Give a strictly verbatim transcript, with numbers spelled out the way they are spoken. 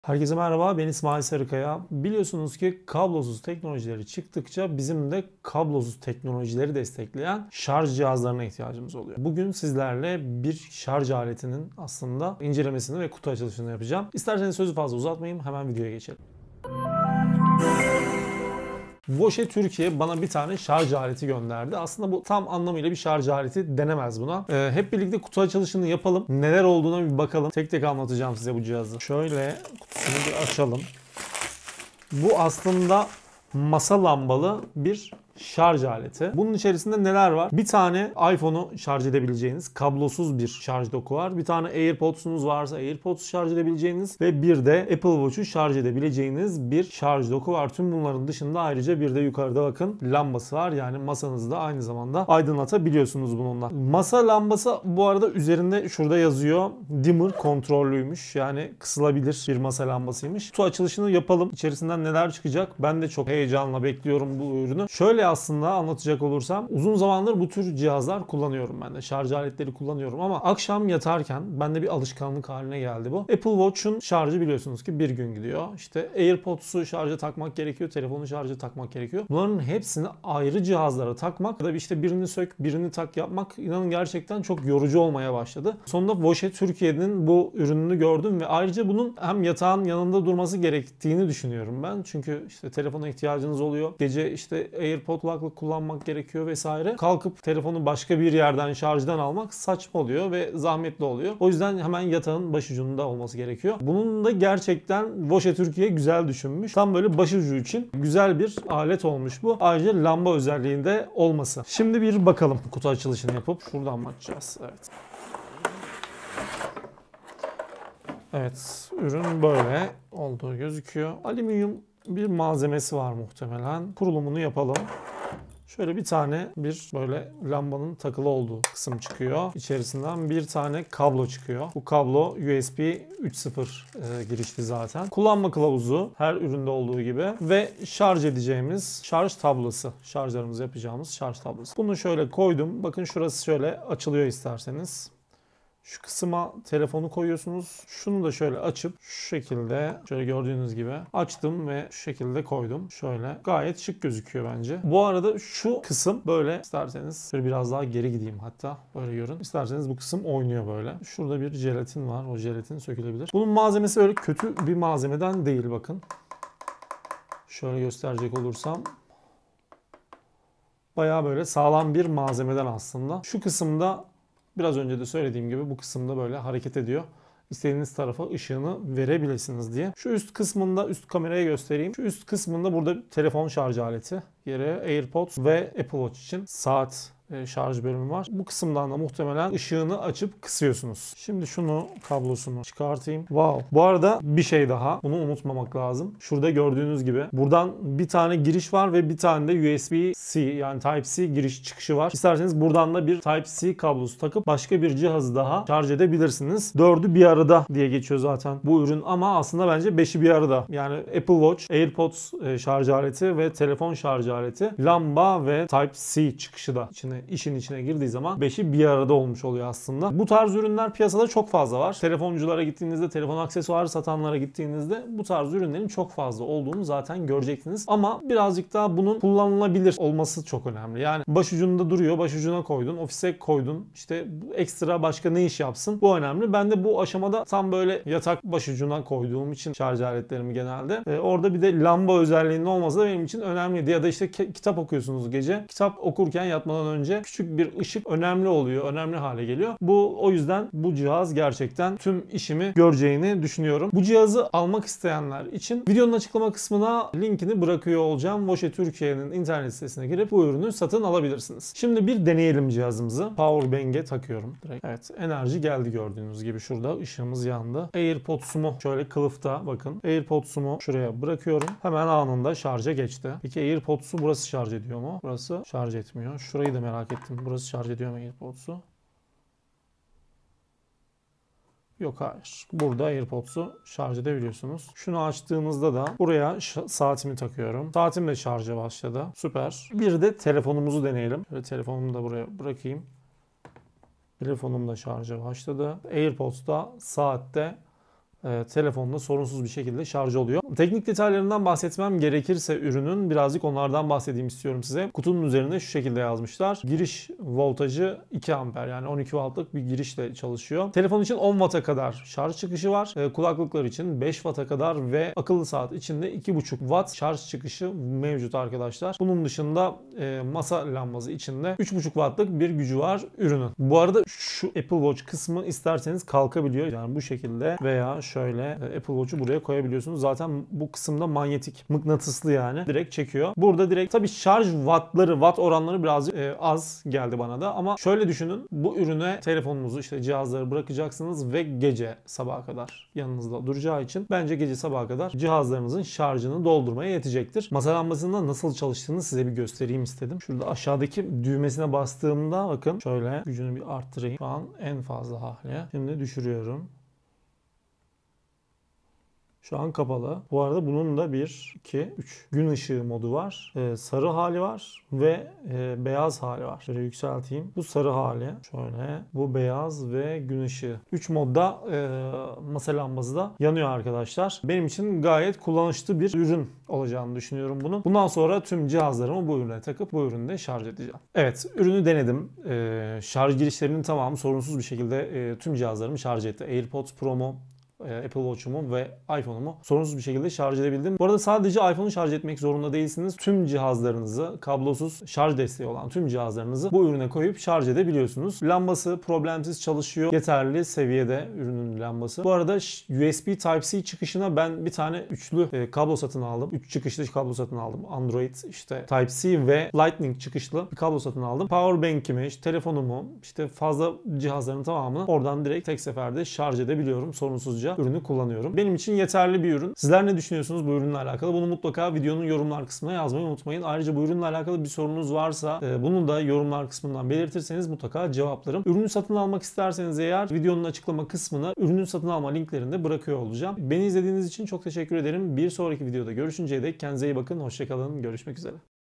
Herkese merhaba, ben İsmail Sarıkaya. Biliyorsunuz ki kablosuz teknolojileri çıktıkça bizim de kablosuz teknolojileri destekleyen şarj cihazlarına ihtiyacımız oluyor. Bugün sizlerle bir şarj aletinin aslında incelemesini ve kutu açılışını yapacağım. İsterseniz sözü fazla uzatmayayım, hemen videoya geçelim. Voşe Türkiye bana bir tane şarj aleti gönderdi. Aslında bu tam anlamıyla bir şarj aleti denemez buna. Ee, hep birlikte kutu açılışını yapalım. Neler olduğuna bir bakalım. Tek tek anlatacağım size bu cihazı. Şöyle kutusunu bir açalım. Bu aslında masa lambalı bir şarj aleti. Bunun içerisinde neler var? Bir tane iPhone'u şarj edebileceğiniz kablosuz bir şarj doku var. Bir tane AirPods'unuz varsa AirPods şarj edebileceğiniz ve bir de Apple Watch'u şarj edebileceğiniz bir şarj doku var. Tüm bunların dışında ayrıca bir de yukarıda bakın lambası var. Yani masanızı da aynı zamanda aydınlatabiliyorsunuz bununla. Masa lambası bu arada üzerinde şurada yazıyor. Dimmer kontrollüymüş. Yani kısılabilir bir masa lambasıymış. Kutu açılışını yapalım. İçerisinden neler çıkacak? Ben de çok heyecanla bekliyorum bu ürünü. Şöyle aslında anlatacak olursam uzun zamandır bu tür cihazlar kullanıyorum ben de. Şarj aletleri kullanıyorum ama akşam yatarken bende bir alışkanlık haline geldi bu. Apple Watch'un şarjı biliyorsunuz ki bir gün gidiyor. İşte AirPods'u şarja takmak gerekiyor. Telefonu şarja takmak gerekiyor. Bunların hepsini ayrı cihazlara takmak ya da işte birini sök, birini tak yapmak inanın gerçekten çok yorucu olmaya başladı. Sonunda Voşe Türkiye'nin bu ürününü gördüm ve ayrıca bunun hem yatağın yanında durması gerektiğini düşünüyorum ben. Çünkü işte telefona ihtiyacınız oluyor. Gece işte AirPods kulaklık kullanmak gerekiyor vesaire. Kalkıp telefonu başka bir yerden şarjdan almak saçma oluyor ve zahmetli oluyor. O yüzden hemen yatağın başucunda olması gerekiyor. Bunun da gerçekten Voşe Türkiye güzel düşünmüş. Tam böyle başucu için güzel bir alet olmuş bu. Ayrıca lamba özelliğinde olması. Şimdi bir bakalım kutu açılışını yapıp şuradan mı açacağız? Evet. Evet, ürün böyle olduğu gözüküyor. Alüminyum bir malzemesi var muhtemelen. Kurulumunu yapalım. Şöyle bir tane bir böyle lambanın takılı olduğu kısım çıkıyor. İçerisinden bir tane kablo çıkıyor. Bu kablo U S B üç nokta sıfır e, girişli zaten. Kullanma kılavuzu her üründe olduğu gibi ve şarj edeceğimiz şarj tablosu. Şarjlarımızı yapacağımız şarj tablosu. Bunu şöyle koydum. Bakın şurası şöyle açılıyor isterseniz. Şu kısma telefonu koyuyorsunuz. Şunu da şöyle açıp şu şekilde şöyle gördüğünüz gibi açtım ve şu şekilde koydum. Şöyle gayet şık gözüküyor bence. Bu arada şu kısım böyle isterseniz şöyle biraz daha geri gideyim hatta böyle görün. İsterseniz bu kısım oynuyor böyle. Şurada bir jelatin var. O jelatin sökülebilir. Bunun malzemesi öyle kötü bir malzemeden değil bakın. Şöyle gösterecek olursam. Bayağı böyle sağlam bir malzemeden aslında. Şu kısımda biraz önce de söylediğim gibi bu kısımda böyle hareket ediyor. İstediğiniz tarafa ışığını verebilirsiniz diye. Şu üst kısmında üst kameraya göstereyim. Şu üst kısmında burada telefon şarj aleti, yere AirPods ve Apple Watch için saat şarj bölümü var. Bu kısımdan da muhtemelen ışığını açıp kısıyorsunuz. Şimdi şunu kablosunu çıkartayım. Wow. Bu arada bir şey daha. Bunu unutmamak lazım. Şurada gördüğünüz gibi buradan bir tane giriş var ve bir tane de U S B-C yani Type-C giriş çıkışı var. İsterseniz buradan da bir Type-C kablosu takıp başka bir cihazı daha şarj edebilirsiniz. Dördü bir arada diye geçiyor zaten bu ürün ama aslında bence beşi bir arada. Yani Apple Watch, AirPods şarj aleti ve telefon şarj aleti, lamba ve Type-C çıkışı da içine işin içine girdiği zaman beşi bir arada olmuş oluyor aslında. Bu tarz ürünler piyasada çok fazla var. Telefonculara gittiğinizde, telefon aksesuarı satanlara gittiğinizde bu tarz ürünlerin çok fazla olduğunu zaten göreceksiniz. Ama birazcık daha bunun kullanılabilir olması çok önemli. Yani başucunda duruyor, başucuna koydun, ofise koydun. İşte ekstra başka ne iş yapsın? Bu önemli. Ben de bu aşamada tam böyle yatak başucuna koyduğum için şarj aletlerimi genelde. Ee, orada bir de lamba özelliğinin olması da benim için önemliydi. Ya da işte kitap okuyorsunuz gece. Kitap okurken yatmadan önce küçük bir ışık önemli oluyor, önemli hale geliyor. Bu o yüzden bu cihaz gerçekten tüm işimi göreceğini düşünüyorum. Bu cihazı almak isteyenler için videonun açıklama kısmına linkini bırakıyor olacağım. Voşe Türkiye'nin internet sitesine girip bu ürünü satın alabilirsiniz. Şimdi bir deneyelim cihazımızı. Powerbank'e takıyorum direkt. Evet, enerji geldi gördüğünüz gibi şurada ışığımız yandı. AirPods'umu şöyle kılıfta bakın. AirPods'umu şuraya bırakıyorum. Hemen anında şarja geçti. Peki AirPods'u burası şarj ediyor mu? Burası şarj etmiyor. Şurayı da merak ettim. Burası şarj ediyor mu AirPods'u? Yok hayır. Burada AirPods'u şarj edebiliyorsunuz. Şunu açtığımızda da buraya saatimi takıyorum. Saatim de şarja başladı. Süper. Bir de telefonumuzu deneyelim. Şöyle telefonumu da buraya bırakayım. Telefonum da şarja başladı. AirPods'ta saatte e, telefonla sorunsuz bir şekilde şarj oluyor. Teknik detaylarından bahsetmem gerekirse ürünün birazcık onlardan bahsedeyim istiyorum size. Kutunun üzerinde şu şekilde yazmışlar. Giriş voltajı iki amper, yani on iki wattlık bir girişle çalışıyor. Telefon için on watt'a kadar şarj çıkışı var. E, kulaklıklar için beş watt'a kadar ve akıllı saat için de iki buçuk watt şarj çıkışı mevcut arkadaşlar. Bunun dışında e, masa lambası için de üç buçuk wattlık bir gücü var ürünün. Bu arada şu Apple Watch kısmı isterseniz kalkabiliyor. Yani bu şekilde veya şöyle e, Apple Watch'u buraya koyabiliyorsunuz. Zaten bu kısımda manyetik, mıknatıslı yani. Direkt çekiyor. Burada direkt tabii şarj wattları, watt oranları birazcık e, az geldi bana da ama şöyle düşünün. Bu ürüne telefonunuzu, işte cihazları bırakacaksınız ve gece sabaha kadar yanınızda duracağı için bence gece sabaha kadar cihazlarınızın şarjını doldurmaya yetecektir. Masa lambasında nasıl çalıştığını size bir göstereyim istedim. Şurada aşağıdaki düğmesine bastığımda bakın şöyle gücünü bir arttırayım. Şu an en fazla hali. Şimdi düşürüyorum. Şu an kapalı. Bu arada bunun da bir, iki, üç gün ışığı modu var. Ee, sarı hali var ve e, beyaz hali var. Şöyle yükselteyim. Bu sarı hali. Şöyle. Bu beyaz ve gün ışığı. üç modda e, masa lambası da yanıyor arkadaşlar. Benim için gayet kullanışlı bir ürün olacağını düşünüyorum bunun. Bundan sonra tüm cihazlarımı bu ürüne takıp bu üründe şarj edeceğim. Evet, ürünü denedim. E, şarj girişlerinin tamamı sorunsuz bir şekilde e, tüm cihazlarımı şarj etti. AirPods Pro'mu, Apple Watch'umu ve iPhone'umu sorunsuz bir şekilde şarj edebildim. Bu arada sadece iPhone'u şarj etmek zorunda değilsiniz. Tüm cihazlarınızı, kablosuz şarj desteği olan tüm cihazlarınızı bu ürüne koyup şarj edebiliyorsunuz. Lambası problemsiz çalışıyor. Yeterli seviyede ürünün lambası. Bu arada U S B Type-C çıkışına ben bir tane üçlü e, kablo satın aldım. üç çıkışlı kablo satın aldım. Android, işte Type-C ve Lightning çıkışlı bir kablo satın aldım. Powerbank'imi, işte telefonumu, işte fazla cihazların tamamını oradan direkt tek seferde şarj edebiliyorum sorunsuzca. Ürünü kullanıyorum. Benim için yeterli bir ürün. Sizler ne düşünüyorsunuz bu ürünle alakalı? Bunu mutlaka videonun yorumlar kısmına yazmayı unutmayın. Ayrıca bu ürünle alakalı bir sorunuz varsa e, bunu da yorumlar kısmından belirtirseniz mutlaka cevaplarım. Ürünü satın almak isterseniz eğer videonun açıklama kısmına ürünün satın alma linklerini de bırakıyor olacağım. Beni izlediğiniz için çok teşekkür ederim. Bir sonraki videoda görüşünceye dek kendinize iyi bakın. Hoşça kalın. Görüşmek üzere.